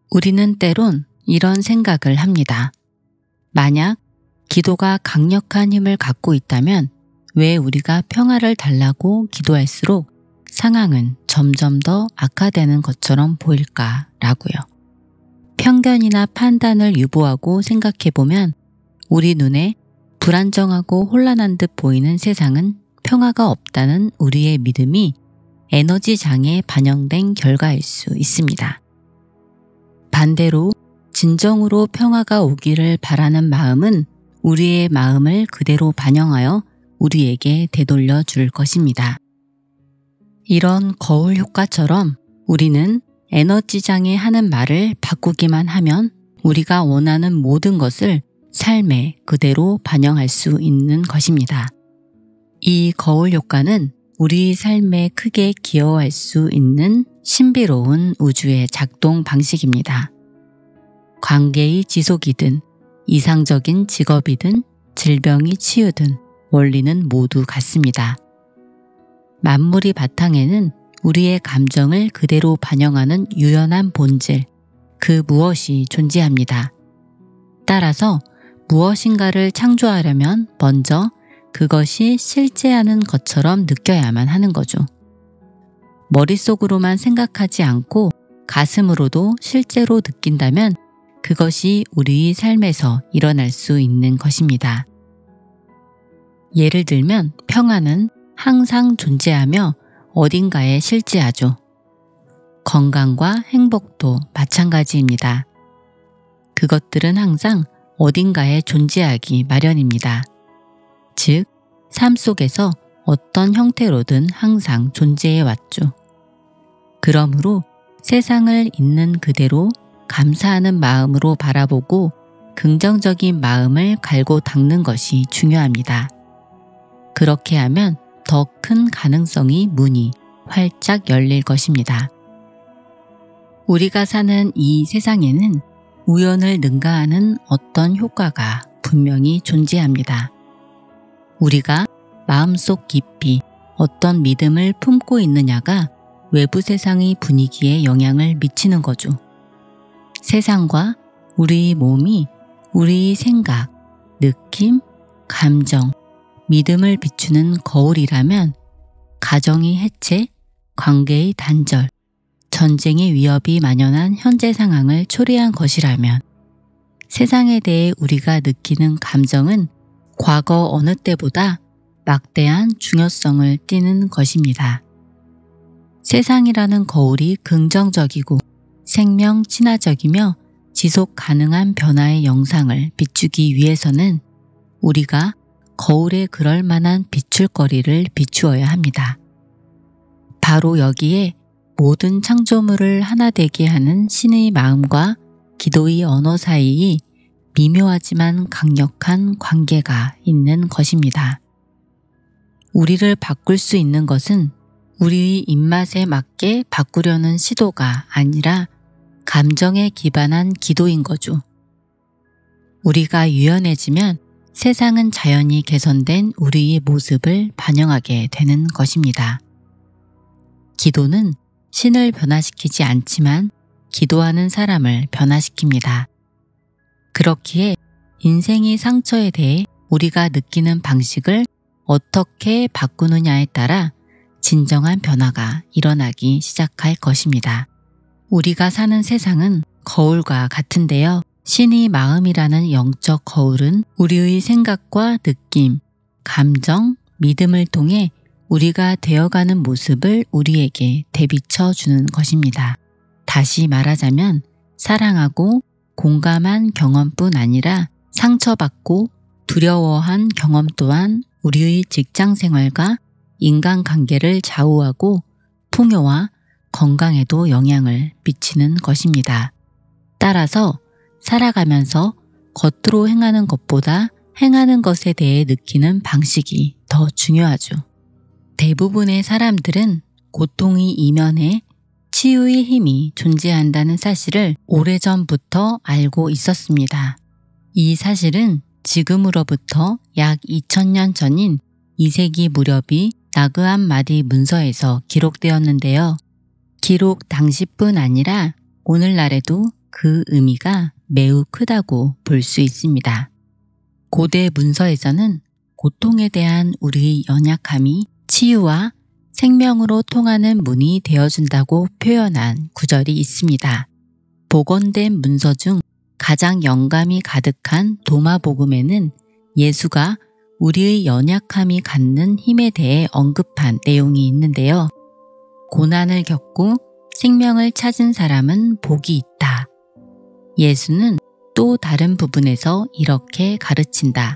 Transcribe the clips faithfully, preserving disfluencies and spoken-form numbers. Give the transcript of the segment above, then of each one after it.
우리는 때론 이런 생각을 합니다. 만약 기도가 강력한 힘을 갖고 있다면 왜 우리가 평화를 달라고 기도할수록 상황은 점점 더 악화되는 것처럼 보일까라고요. 편견이나 판단을 유보하고 생각해보면 우리 눈에 불안정하고 혼란한 듯 보이는 세상은 평화가 없다는 우리의 믿음이 에너지장에 반영된 결과일 수 있습니다. 반대로 진정으로 평화가 오기를 바라는 마음은 우리의 마음을 그대로 반영하여 우리에게 되돌려 줄 것입니다. 이런 거울 효과처럼 우리는 에너지장에 하는 말을 바꾸기만 하면 우리가 원하는 모든 것을 삶에 그대로 반영할 수 있는 것입니다. 이 거울 효과는 우리 삶에 크게 기여할 수 있는 신비로운 우주의 작동 방식입니다. 관계의 지속이든 이상적인 직업이든 질병이 치유든 원리는 모두 같습니다. 만물이 바탕에는 우리의 감정을 그대로 반영하는 유연한 본질, 그 무엇이 존재합니다. 따라서 무엇인가를 창조하려면 먼저 그것이 실제하는 것처럼 느껴야만 하는 거죠. 머릿속으로만 생각하지 않고 가슴으로도 실제로 느낀다면 그것이 우리 삶에서 일어날 수 있는 것입니다. 예를 들면 평화는 항상 존재하며 어딘가에 실제하죠. 건강과 행복도 마찬가지입니다. 그것들은 항상 어딘가에 존재하기 마련입니다. 즉, 삶 속에서 어떤 형태로든 항상 존재해 왔죠. 그러므로 세상을 있는 그대로 감사하는 마음으로 바라보고 긍정적인 마음을 갈고 닦는 것이 중요합니다. 그렇게 하면 더 큰 가능성이 문이 활짝 열릴 것입니다. 우리가 사는 이 세상에는 우연을 능가하는 어떤 효과가 분명히 존재합니다. 우리가 마음속 깊이 어떤 믿음을 품고 있느냐가 외부 세상의 분위기에 영향을 미치는 거죠. 세상과 우리 몸이 우리 생각, 느낌, 감정, 믿음을 비추는 거울이라면 가정의 해체, 관계의 단절, 전쟁의 위협이 만연한 현재 상황을 초래한 것이라면 세상에 대해 우리가 느끼는 감정은 과거 어느 때보다 막대한 중요성을 띠는 것입니다. 세상이라는 거울이 긍정적이고 생명 친화적이며 지속 가능한 변화의 영상을 비추기 위해서는 우리가 거울에 그럴 만한 비출거리를 비추어야 합니다. 바로 여기에 모든 창조물을 하나 되게 하는 신의 마음과 기도의 언어 사이의 미묘하지만 강력한 관계가 있는 것입니다. 우리를 바꿀 수 있는 것은 우리의 입맛에 맞게 바꾸려는 시도가 아니라 감정에 기반한 기도인 거죠. 우리가 유연해지면 세상은 자연히 개선된 우리의 모습을 반영하게 되는 것입니다. 기도는 신을 변화시키지 않지만 기도하는 사람을 변화시킵니다. 그렇기에 인생의 상처에 대해 우리가 느끼는 방식을 어떻게 바꾸느냐에 따라 진정한 변화가 일어나기 시작할 것입니다. 우리가 사는 세상은 거울과 같은데요. 신의 마음이라는 영적 거울은 우리의 생각과 느낌, 감정, 믿음을 통해 우리가 되어가는 모습을 우리에게 대비쳐 주는 것입니다. 다시 말하자면 사랑하고 공감한 경험뿐 아니라 상처받고 두려워한 경험 또한 우리의 직장 생활과 인간관계를 좌우하고 풍요와 건강에도 영향을 미치는 것입니다. 따라서 살아가면서 겉으로 행하는 것보다 행하는 것에 대해 느끼는 방식이 더 중요하죠. 대부분의 사람들은 고통의 이면에 치유의 힘이 존재한다는 사실을 오래전부터 알고 있었습니다. 이 사실은 지금으로부터 약 이천 년 전인 이 세기 무렵이 나그한 마디 문서에서 기록되었는데요. 기록 당시뿐 아니라 오늘날에도 그 의미가 매우 크다고 볼 수 있습니다. 고대 문서에서는 고통에 대한 우리의 연약함이 치유와 생명으로 통하는 문이 되어준다고 표현한 구절이 있습니다. 복원된 문서 중 가장 영감이 가득한 도마복음에는 예수가 우리의 연약함이 갖는 힘에 대해 언급한 내용이 있는데요. 고난을 겪고 생명을 찾은 사람은 복이 있다. 예수는 또 다른 부분에서 이렇게 가르친다.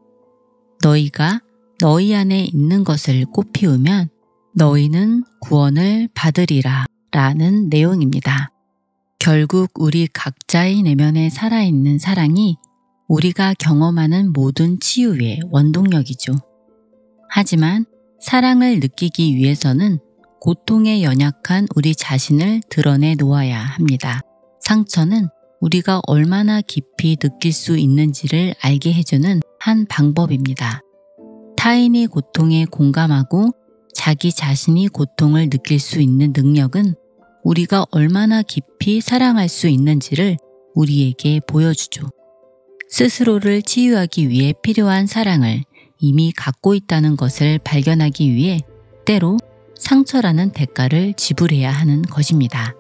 너희가 너희 안에 있는 것을 꽃피우면 너희는 구원을 받으리라 라는 내용입니다. 결국 우리 각자의 내면에 살아있는 사랑이 우리가 경험하는 모든 치유의 원동력이죠. 하지만 사랑을 느끼기 위해서는 고통에 연약한 우리 자신을 드러내 놓아야 합니다. 상처는 우리가 얼마나 깊이 느낄 수 있는지를 알게 해주는 한 방법입니다. 타인이 고통에 공감하고 자기 자신이 고통을 느낄 수 있는 능력은 우리가 얼마나 깊이 사랑할 수 있는지를 우리에게 보여주죠. 스스로를 치유하기 위해 필요한 사랑을 이미 갖고 있다는 것을 발견하기 위해 때로 상처라는 대가를 지불해야 하는 것입니다.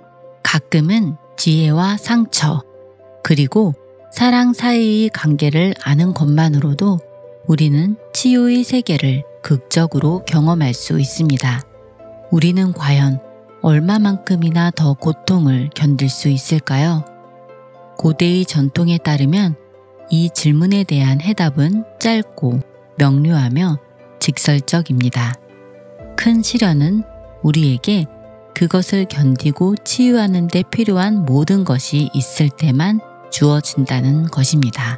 가끔은 지혜와 상처, 그리고 사랑 사이의 관계를 아는 것만으로도 우리는 치유의 세계를 극적으로 경험할 수 있습니다. 우리는 과연 얼마만큼이나 더 고통을 견딜 수 있을까요? 고대의 전통에 따르면 이 질문에 대한 해답은 짧고 명료하며 직설적입니다. 큰 시련은 우리에게 그것을 견디고 치유하는 데 필요한 모든 것이 있을 때만 주어진다는 것입니다.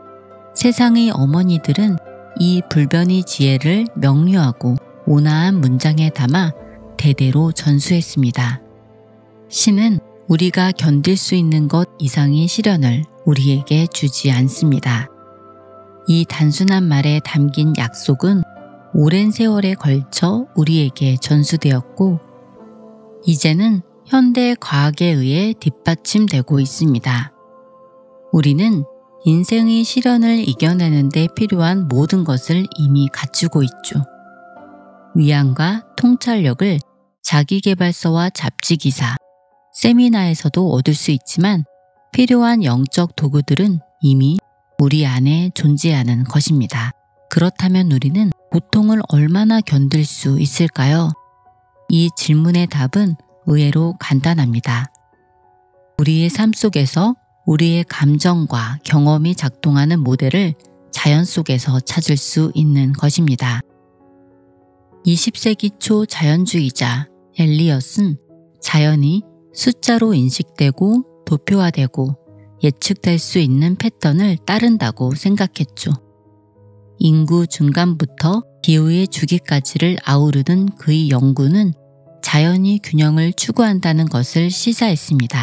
세상의 어머니들은 이 불변의 지혜를 명료하고 온화한 문장에 담아 대대로 전수했습니다. 신은 우리가 견딜 수 있는 것 이상의 시련을 우리에게 주지 않습니다. 이 단순한 말에 담긴 약속은 오랜 세월에 걸쳐 우리에게 전수되었고 이제는 현대 과학에 의해 뒷받침되고 있습니다. 우리는 인생의 시련을 이겨내는 데 필요한 모든 것을 이미 갖추고 있죠. 위안과 통찰력을 자기계발서와 잡지기사, 세미나에서도 얻을 수 있지만 필요한 영적 도구들은 이미 우리 안에 존재하는 것입니다. 그렇다면 우리는 고통을 얼마나 견딜 수 있을까요? 이 질문의 답은 의외로 간단합니다. 우리의 삶 속에서 우리의 감정과 경험이 작동하는 모델을 자연 속에서 찾을 수 있는 것입니다. 이십 세기 초 자연주의자 엘리엇은 자연이 숫자로 인식되고 도표화되고 예측될 수 있는 패턴을 따른다고 생각했죠. 인구 중간부터 기후의 주기까지를 아우르는 그의 연구는 자연이 균형을 추구한다는 것을 시사했습니다.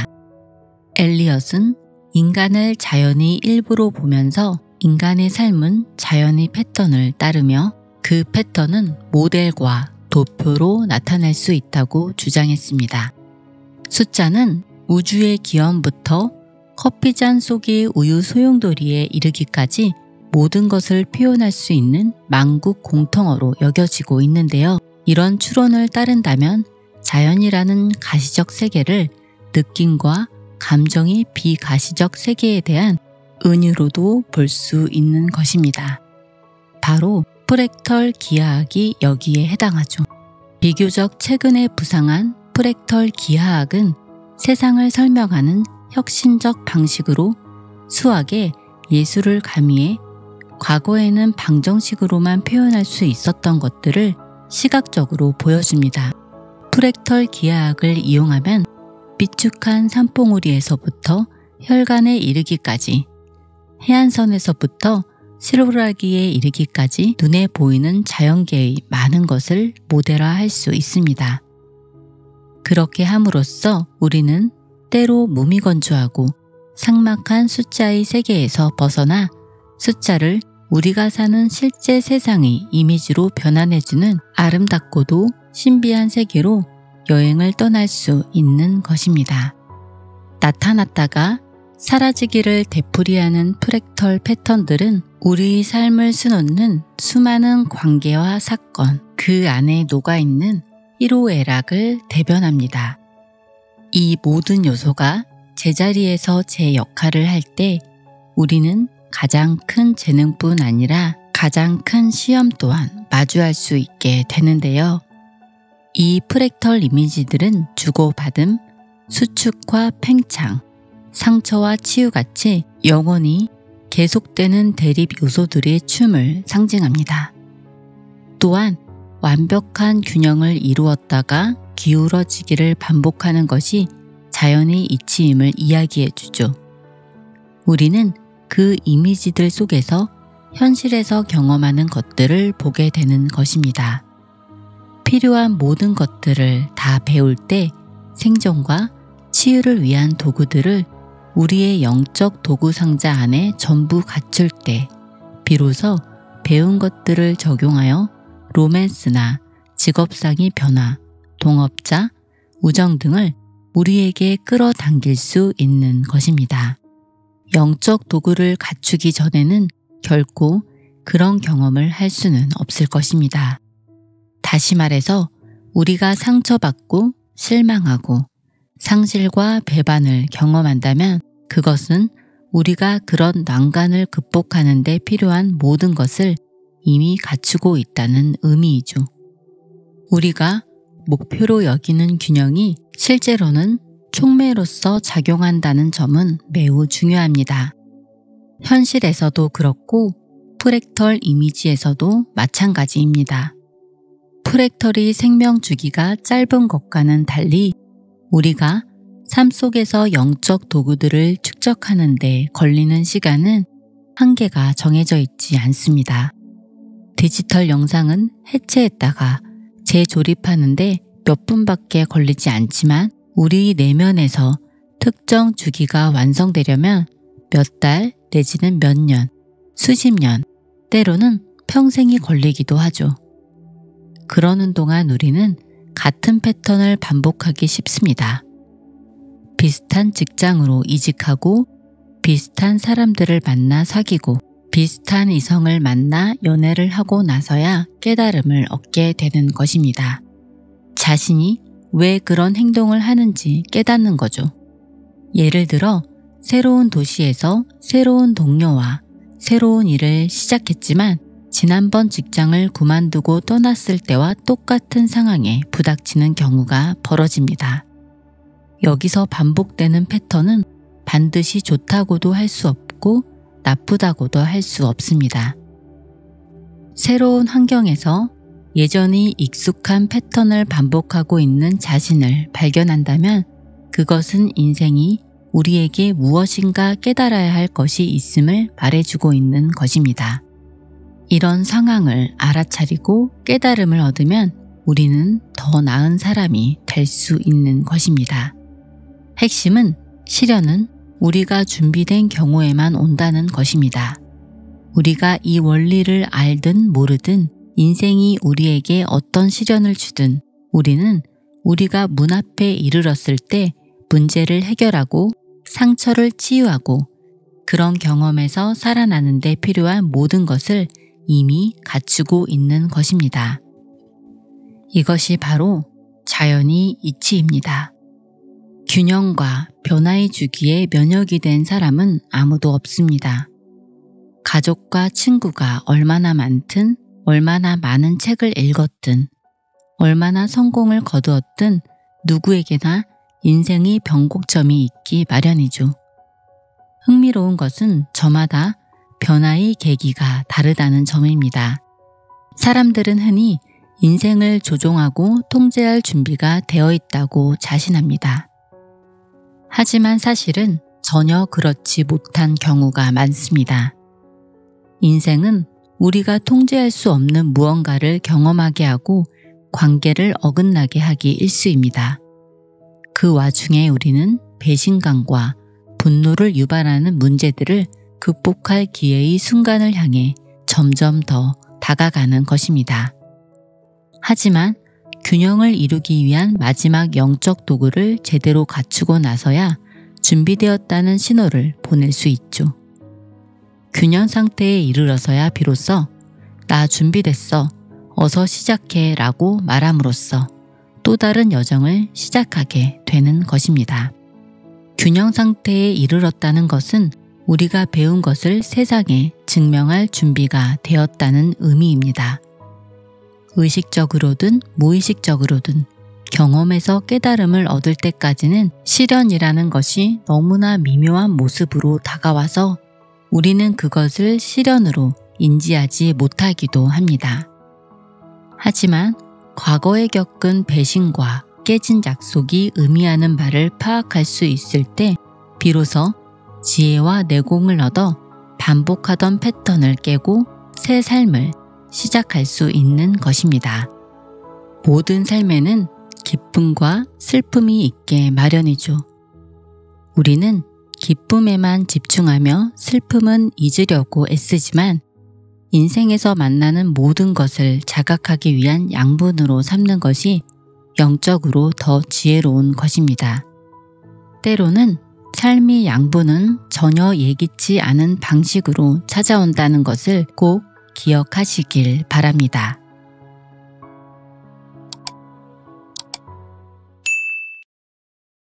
엘리엇은 인간을 자연의 일부로 보면서 인간의 삶은 자연의 패턴을 따르며 그 패턴은 모델과 도표로 나타낼 수 있다고 주장했습니다. 숫자는 우주의 기원부터 커피잔 속의 우유 소용돌이에 이르기까지 모든 것을 표현할 수 있는 만국 공통어로 여겨지고 있는데요. 이런 추론을 따른다면 자연이라는 가시적 세계를 느낌과 감정이 비가시적 세계에 대한 은유로도 볼 수 있는 것입니다. 바로 프랙털 기하학이 여기에 해당하죠. 비교적 최근에 부상한 프랙털 기하학은 세상을 설명하는 혁신적 방식으로 수학에 예술을 가미해 과거에는 방정식으로만 표현할 수 있었던 것들을 시각적으로 보여줍니다. 프랙털 기하학을 이용하면 비축한 산봉우리에서부터 혈관에 이르기까지, 해안선에서부터 실오라기에 이르기까지 눈에 보이는 자연계의 많은 것을 모델화할 수 있습니다. 그렇게 함으로써 우리는 때로 무미건조하고 삭막한 숫자의 세계에서 벗어나 숫자를 우리가 사는 실제 세상의 이미지로 변환해주는 아름답고도 신비한 세계로 여행을 떠날 수 있는 것입니다. 나타났다가 사라지기를 되풀이하는 프랙털 패턴들은 우리 삶을 수놓는 수많은 관계와 사건, 그 안에 녹아있는 희로애락을 대변합니다. 이 모든 요소가 제자리에서 제 역할을 할 때 우리는 가장 큰 재능뿐 아니라 가장 큰 시험 또한 마주할 수 있게 되는데요. 이 프랙털 이미지들은 주고받음, 수축과 팽창, 상처와 치유같이 영원히 계속되는 대립 요소들의 춤을 상징합니다. 또한 완벽한 균형을 이루었다가 기울어지기를 반복하는 것이 자연의 이치임을 이야기해주죠. 우리는 그 이미지들 속에서 현실에서 경험하는 것들을 보게 되는 것입니다. 필요한 모든 것들을 다 배울 때 생존과 치유를 위한 도구들을 우리의 영적 도구 상자 안에 전부 갖출 때 비로소 배운 것들을 적용하여 로맨스나 직업상의 변화, 동업자, 우정 등을 우리에게 끌어당길 수 있는 것입니다. 영적 도구를 갖추기 전에는 결코 그런 경험을 할 수는 없을 것입니다. 다시 말해서 우리가 상처받고 실망하고 상실과 배반을 경험한다면 그것은 우리가 그런 난간을 극복하는 데 필요한 모든 것을 이미 갖추고 있다는 의미이죠. 우리가 목표로 여기는 균형이 실제로는 촉매로서 작용한다는 점은 매우 중요합니다. 현실에서도 그렇고 프랙털 이미지에서도 마찬가지입니다. 프랙털이 생명 주기가 짧은 것과는 달리 우리가 삶 속에서 영적 도구들을 축적하는 데 걸리는 시간은 한계가 정해져 있지 않습니다. 디지털 영상은 해체했다가 재조립하는데 몇 분밖에 걸리지 않지만 우리 내면에서 특정 주기가 완성되려면 몇 달 내지는 몇 년, 수십 년, 때로는 평생이 걸리기도 하죠. 그러는 동안 우리는 같은 패턴을 반복하기 쉽습니다. 비슷한 직장으로 이직하고 비슷한 사람들을 만나 사귀고 비슷한 이성을 만나 연애를 하고 나서야 깨달음을 얻게 되는 것입니다. 자신이 왜 그런 행동을 하는지 깨닫는 거죠. 예를 들어 새로운 도시에서 새로운 동료와 새로운 일을 시작했지만 지난번 직장을 그만두고 떠났을 때와 똑같은 상황에 부닥치는 경우가 벌어집니다. 여기서 반복되는 패턴은 반드시 좋다고도 할 수 없고 나쁘다고도 할 수 없습니다. 새로운 환경에서 예전이 익숙한 패턴을 반복하고 있는 자신을 발견한다면 그것은 인생이 우리에게 무엇인가 깨달아야 할 것이 있음을 말해주고 있는 것입니다. 이런 상황을 알아차리고 깨달음을 얻으면 우리는 더 나은 사람이 될 수 있는 것입니다. 핵심은 시련은 우리가 준비된 경우에만 온다는 것입니다. 우리가 이 원리를 알든 모르든 인생이 우리에게 어떤 시련을 주든 우리는 우리가 문 앞에 이르렀을 때 문제를 해결하고 상처를 치유하고 그런 경험에서 살아나는 데 필요한 모든 것을 이미 갖추고 있는 것입니다. 이것이 바로 자연의 이치입니다. 균형과 변화의 주기에 면역이 된 사람은 아무도 없습니다. 가족과 친구가 얼마나 많든 얼마나 많은 책을 읽었든 얼마나 성공을 거두었든 누구에게나 인생의 변곡점이 있기 마련이죠. 흥미로운 것은 저마다 변화의 계기가 다르다는 점입니다. 사람들은 흔히 인생을 조종하고 통제할 준비가 되어 있다고 자신합니다. 하지만 사실은 전혀 그렇지 못한 경우가 많습니다. 인생은 우리가 통제할 수 없는 무언가를 경험하게 하고 관계를 어긋나게 하기 일쑤입니다. 그 와중에 우리는 배신감과 분노를 유발하는 문제들을 극복할 기회의 순간을 향해 점점 더 다가가는 것입니다. 하지만 균형을 이루기 위한 마지막 영적 도구를 제대로 갖추고 나서야 준비되었다는 신호를 보낼 수 있죠. 균형 상태에 이르러서야 비로소 나 준비됐어, 어서 시작해 라고 말함으로써 또 다른 여정을 시작하게 되는 것입니다. 균형 상태에 이르렀다는 것은 우리가 배운 것을 세상에 증명할 준비가 되었다는 의미입니다. 의식적으로든 무의식적으로든 경험에서 깨달음을 얻을 때까지는 시련이라는 것이 너무나 미묘한 모습으로 다가와서 우리는 그것을 시련으로 인지하지 못하기도 합니다. 하지만 과거에 겪은 배신과 깨진 약속이 의미하는 바를 파악할 수 있을 때 비로소 지혜와 내공을 얻어 반복하던 패턴을 깨고 새 삶을 시작할 수 있는 것입니다. 모든 삶에는 기쁨과 슬픔이 있게 마련이죠. 우리는 기쁨에만 집중하며 슬픔은 잊으려고 애쓰지만 인생에서 만나는 모든 것을 자각하기 위한 양분으로 삼는 것이 영적으로 더 지혜로운 것입니다. 때로는 삶의 양분은 전혀 예기치 않은 방식으로 찾아온다는 것을 꼭 기억하시길 바랍니다.